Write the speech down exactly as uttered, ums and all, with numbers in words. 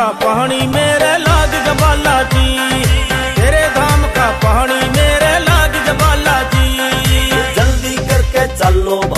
का पानी मेरे लाग जबाला जी, तेरे धाम का पानी मेरे लाग जबाला जी। जल्दी करके चलो